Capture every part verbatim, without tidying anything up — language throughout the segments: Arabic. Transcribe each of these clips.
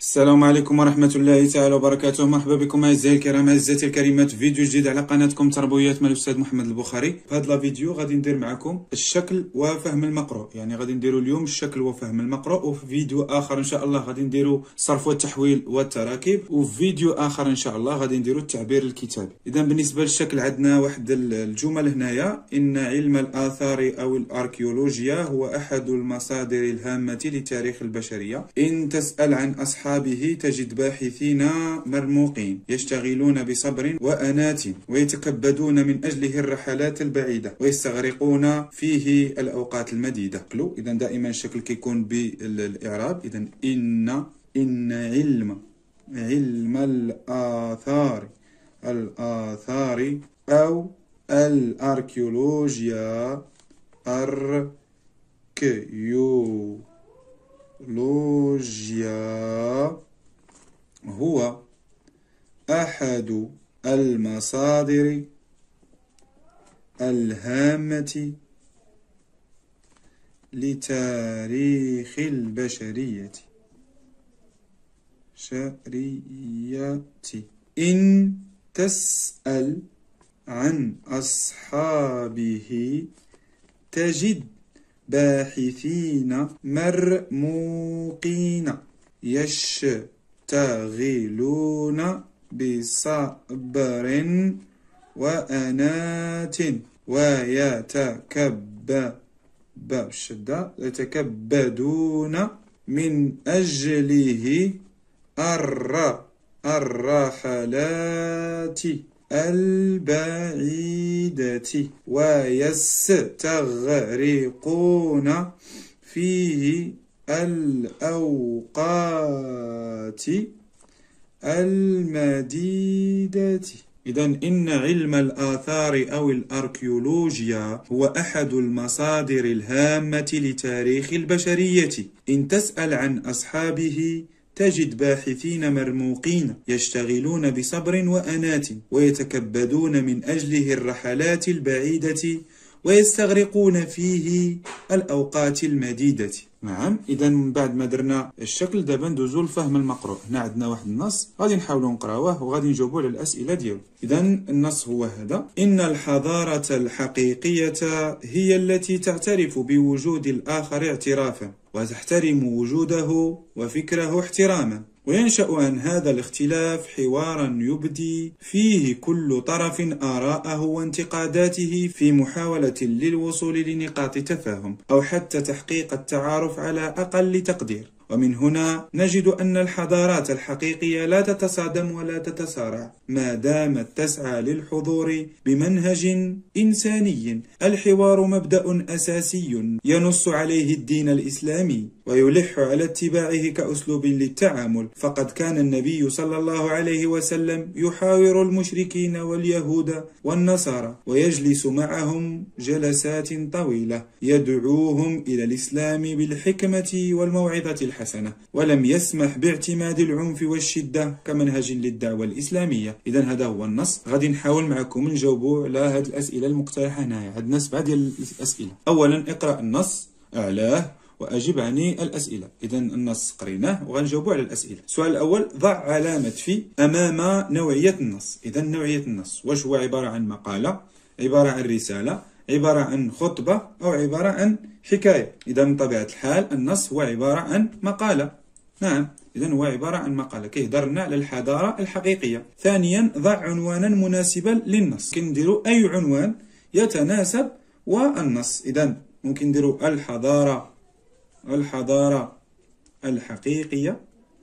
السلام عليكم ورحمة الله تعالى وبركاته. مرحبا بكم أعزائي الكرام أعزائي الكريمات، فيديو جديد على قناتكم تربويات مع الأستاذ محمد البخاري. في هذا الفيديو غادي ندير معكم الشكل وفهم المقروء، يعني غادي نديروا اليوم الشكل وفهم المقروء، وفي فيديو آخر إن شاء الله غادي نديروا الصرف والتحويل والتراكيب، وفي فيديو آخر إن شاء الله غادي نديروا التعبير الكتابي. إذا بالنسبة للشكل عندنا واحد الجمل هنايا: إن علم الآثار أو الأركيولوجيا هو أحد المصادر الهامة لتاريخ البشرية. إن تسأل عن أصحاب به تجد باحثين مرموقين يشتغلون بصبر وأنات ويتكبدون من أجله الرحلات البعيدة ويستغرقون فيه الأوقات المديدة. إذا دائما الشكل كيكون بالإعراب. إذا إن إن علم علم الآثار الآثار أو الأركيولوجيا أركيولوجيا هو أحد المصادر الهامة لتاريخ البشرية شرية. إن تسأل عن أصحابه تجد باحثين مرموقين يشتغلون بصبر وأنات ويتكبدون من أجله الرحلات البعيدة ويستغرقون فيه الأوقات المديدة. إذا إن علم الآثار أو الأركيولوجيا هو أحد المصادر الهامة لتاريخ البشرية. إن تسأل عن أصحابه تجد باحثين مرموقين يشتغلون بصبر وأنات ويتكبدون من أجله الرحلات البعيدة ويستغرقون فيه الأوقات المديدة. نعم. إذا من بعد ما درنا الشكل دابا ندوزو لفهم المقروء. هنا عندنا واحد النص غادي نحاولوا نقراوه وغادي نجاوبوا على الأسئلة ديالو. إذا النص هو هذا: إن الحضارة الحقيقية هي التي تعترف بوجود الآخر اعترافا وتحترم وجوده وفكره احتراما، وينشأ عن هذا الاختلاف حوارا يبدي فيه كل طرف آراءه وانتقاداته في محاولة للوصول لنقاط تفاهم أو حتى تحقيق التعارف على أقل تقدير. ومن هنا نجد أن الحضارات الحقيقية لا تتصادم ولا تتصارع ما دامت تسعى للحضور بمنهج إنساني. الحوار مبدأ أساسي ينص عليه الدين الإسلامي ويلح على اتباعه كأسلوب للتعامل، فقد كان النبي صلى الله عليه وسلم يحاور المشركين واليهود والنصارى ويجلس معهم جلسات طويلة يدعوهم إلى الإسلام بالحكمة والموعظة الحسنة، ولم يسمح باعتماد العنف والشدة كمنهج للدعوة الإسلامية. إذا هذا هو النص. غادي نحاول معكم نجاوبوا على هذه الأسئلة المقترحة هنايا. عندنا سبعة ديال الأسئلة. أولا اقرأ النص أعلاه وأجب عن الأسئلة. إذا النص قريناه وغنجاوبوا على الأسئلة. السؤال الأول: ضع علامة في أمام نوعية النص. إذا نوعية النص واش هو؟ عبارة عن مقالة، عبارة عن رسالة، عبارة عن خطبة، أو عبارة عن حكاية. إذا من طبيعة الحال النص هو عبارة عن مقالة. نعم. إذا هو عبارة عن مقالة كيهضر لنا على الحضارة الحقيقية. ثانيا ضع عنوانا مناسبا للنص. كنديروا أي عنوان يتناسب والنص. إذا ممكن نديروا الحضارة الحضارة الحقيقية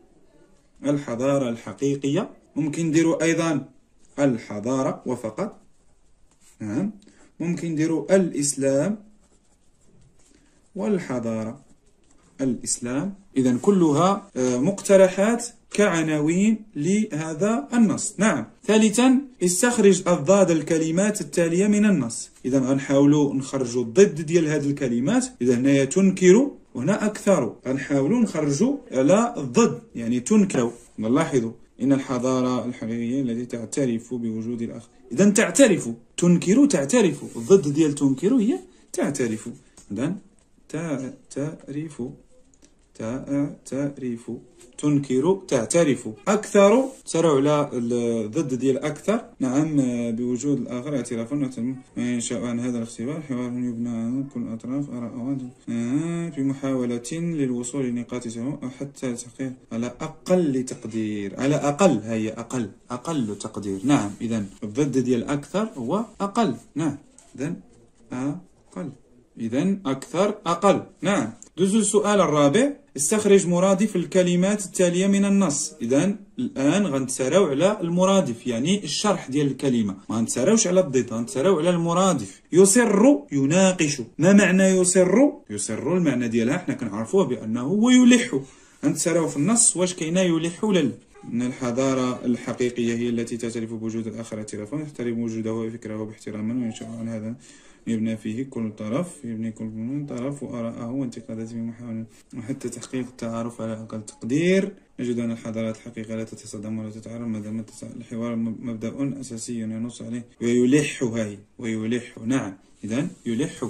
الحضارة الحقيقية. ممكن نديروا أيضا الحضارة وفقط. نعم. ممكن نديروا الإسلام والحضارة الإسلام. إذا كلها مقترحات كعناوين لهذا النص. نعم. ثالثا استخرج أضداد الكلمات التالية من النص. إذا غنحاولوا نخرجوا الضد ديال هذه الكلمات. إذا هنايا تنكر وهنا أكثر، غنحاولوا نخرجوا على الضد، يعني تنكر. نلاحظوا إن الحضارة الحقيقية التي تعترف بوجود الآخر. إذا تعترف، تنكر تعترف، الضد ديال تنكر هي تعترف. إذا تعترف تعترف، تنكر تعترف. أكثر تسارع على الضد ديال أكثر. نعم بوجود الآخر اعترافا وينشأ عن هذا الاختبار حوار يبنى عن كل الأطراف آراء في محاولة للوصول لنقاط سواء أو حتى تحقيق على أقل تقدير. على أقل، هي أقل أقل تقدير. نعم إذن الضد ديال أكثر هو أقل. نعم إذن أقل، إذن أكثر أقل. نعم. دوز السؤال الرابع، استخرج مرادف الكلمات التالية من النص. إذن الآن غنتسراو على المرادف، يعني الشرح ديال الكلمة، ما غنتسراوش على الضد، غنتسراو على المرادف. يصر يناقش. ما معنى يصر؟ يصر المعنى ديالها حنا كنعرفوه بأنه هو يلح. غنتسراو في النص واش كاينه يلح ولا لا. أن الحضارة الحقيقية هي التي تعترف بوجود الآخر اعترافا، تحترم وجوده وفكره باحتراما، وينشأ عن هذا يبنى فيه كل طرف، يبني كل طرف وآراءه وانتقاداته بمحاولة وحتى تحقيق التعارف على أقل تقدير. نجد أن الحضارات الحقيقية لا تتصادم ولا تتعارض، ما دام الحوار مبدأ أساسي ينص عليه ويلح. هاي ويلح. نعم إذن يلح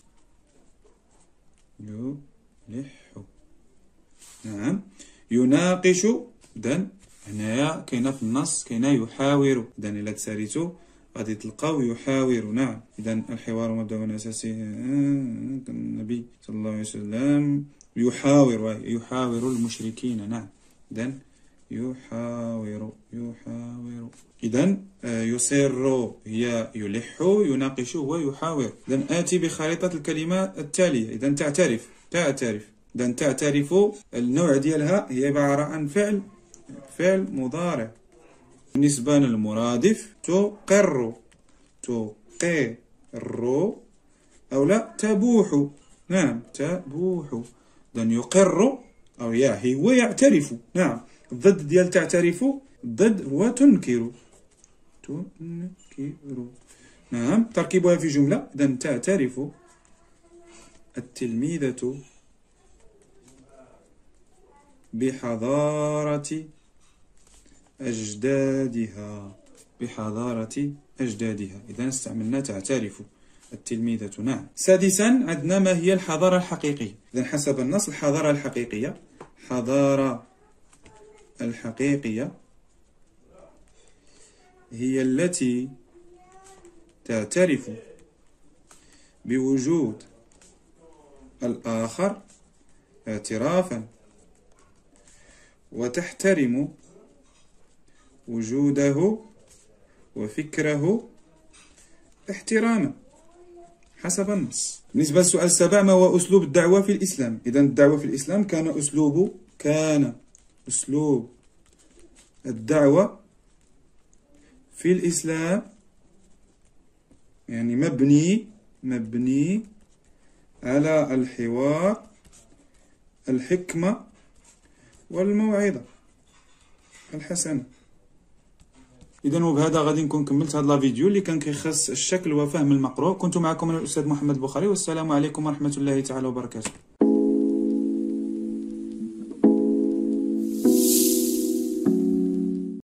يلح. نعم. يناقش. إذن هنايا كاينه في النص كاينه يحاور. إذن إلا تساليتو غادي تلقاو يحاور. نعم إذن الحوار مبدأ أساسي. النبي صلى الله عليه وسلم يحاور يحاور المشركين. نعم إذن يحاور يحاور. إذن يصر هي يلح، يناقش هو يحاور. إذن آتي بخريطة الكلمات التالية. إذن تعترف تعترف. إذن تعترف النوع ديالها هي عبارة عن فعل فعل مضارع. بالنسبة للمرادف تقر تقر أو لا تبوح. نعم تبوح. إذن يقر أو يا هو يعترف. نعم. الضد ديال تعترف الضد هو تنكر تنكر. نعم. تركيبها في جملة. إذن تعترف التلميذة بحضارة أجدادها بحضارة أجدادها. إذن استعملنا تعترف التلميذة. نعم. سادسا عندنا ما هي الحضارة الحقيقية. إذن حسب النص الحضارة الحقيقية حضارة الحقيقية هي التي تعترف بوجود الآخر اعترافا وتحترم وجوده وفكره احتراما حسب النص. بالنسبة للسؤال السابع، ما هو أسلوب الدعوة في الإسلام؟ إذن الدعوة في الإسلام كان أسلوب كان أسلوب الدعوة في الإسلام يعني مبني مبني على الحوار، الحكمة والموعظة الحسنة. إذن وبهذا غادي نكون كملت هذا الفيديو اللي كان كيخص الشكل وفهم المقروء. كنت معكم أنا الأستاذ محمد البخاري، والسلام عليكم ورحمة الله تعالى وبركاته.